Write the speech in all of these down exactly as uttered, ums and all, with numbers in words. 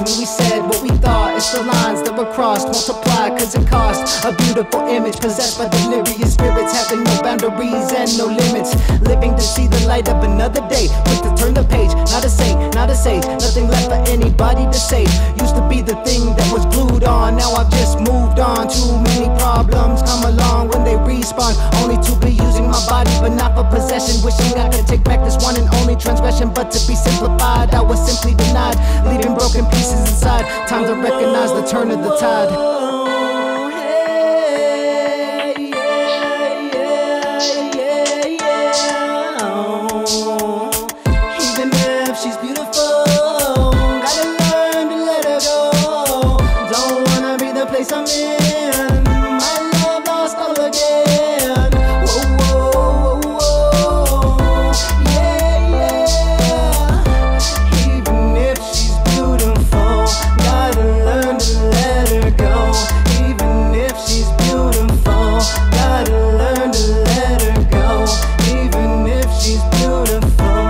talked and we said what we thought. It's the lines that were crossed, multiplied cause it cost. A beautiful image possessed by delirious spirits, having no boundaries and no limits. Living to see the light of another day, quick to turn the page. Not a saint, not a sage, nothing left for anybody to say. Used to be the thing that was glued on, now I've just moved on. Too many problems come along when they respawn, only to be using my body but not for possession. Wishing I could take back this one and only transgression, but to be simplified I was simply denied, leaving broken pieces inside. Time to recognize the turn of the tide. Oh, hey, yeah, yeah, yeah, yeah. Oh, even if she's beautiful, gotta learn to let her go. Don't wanna be the place I'm in, my love lost all again. Whoa, whoa, whoa, whoa, yeah, yeah. Even if she's beautiful, gotta learn to let her go. Even if she's beautiful, gotta learn to let her go. Even if she's beautiful.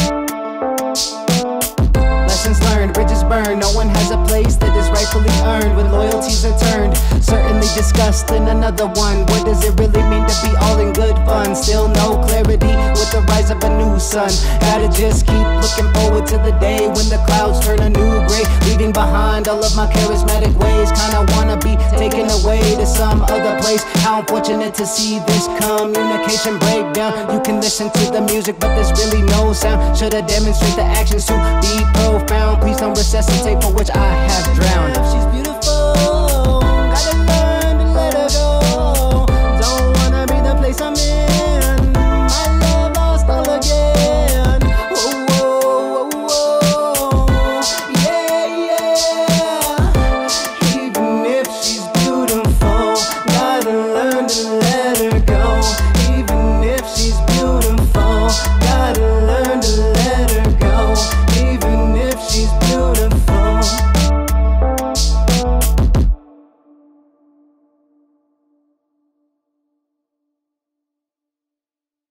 Lessons learned, bridges burned. No one has a place that is rightfully earned when loyalties are turned. Certainly discussed in another one. What does it really mean to be all in good fun? Still no clarity with the rise of a new sun. Gotta just keep looking forward to the day when the clouds turn a new gray, leaving behind all of my charismatic ways. Kinda wanna be taken away to some other place. How unfortunate to see this communication break down. You can listen to the music but there's really no sound. Shoulda demonstrate the actions to be profound. Please don't resuscitate for which I have drowned. If she's beautiful,